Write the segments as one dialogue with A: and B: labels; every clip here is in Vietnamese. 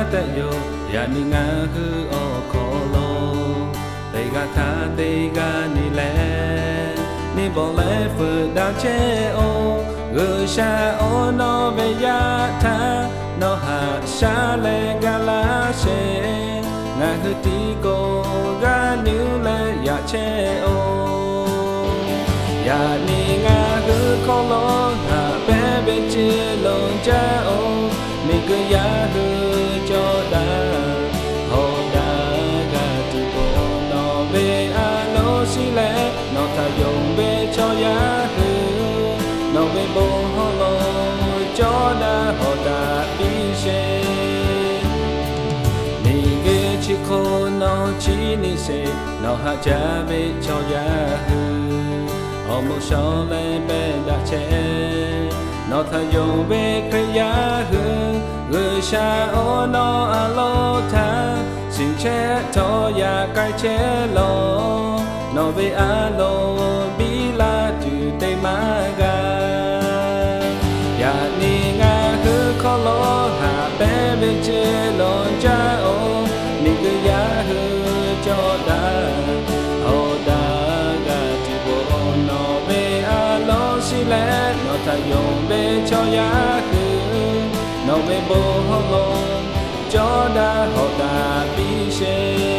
A: te yo ya ni nga hu o kolo they ga tha they ga ni le ni bo le fu da che o gu sha o no ve ya tha no ha sha le ga la she nga hu ti ko ga ni le ya che o ya ni nga hu kolo ha be be che lo cha o mi cứ ya hu cho da ho da ga tu ko no ve a lo si le no ta yong ve cho ya hu no ve bo ho lo cho da ho da bi she ni ge chi ko no chi ni se no ha cha ve cho ya hu o mo so le be da che no tha yong ve kre ya hu gu sha o no a lo tha sin che to ya kai che lo no ve a lo bi la tu te ma ga ya ni nga hu kho lo ha be be che lo cha o ni gu ya hu cho da o da ga ti bo no ve a lo si le no tha yong ve cho ya hu no ve bo ho lo cho da ho da bi she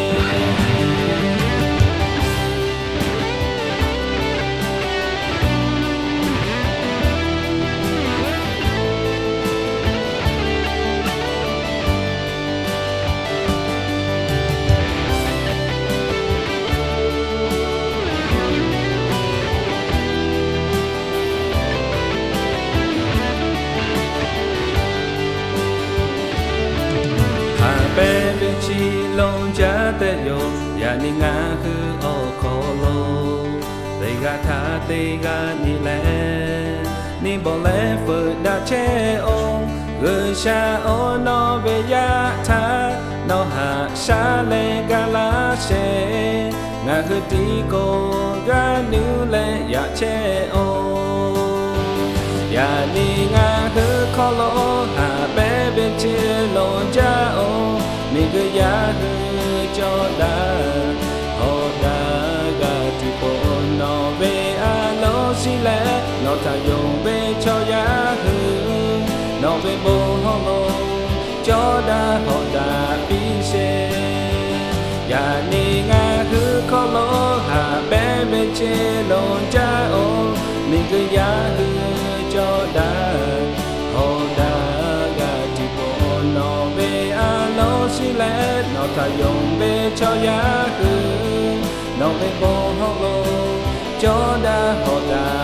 A: be be chi long cha te yo ya ni nga hu o kolo they ga tha they ga ni le ni bo le fu da che o gu sha o no ve ya tha no ha sha le ga la she nga hu ti ko ga nu le ya che o ya ni nga hu kolo ha be be chi long cha o mi gu ya hu cho da ho da ga ti po no ve a lo si le no ta yong ve cho ya hu no ve bo ho lo cho da ho da bi she ya ni nga hu kho lo ha be be che lo cha o mi gu ya hu cho da ho da ga ti po no ve a lo si le no ta yong ve cho ya hu no ve bo ho lo cho da ho da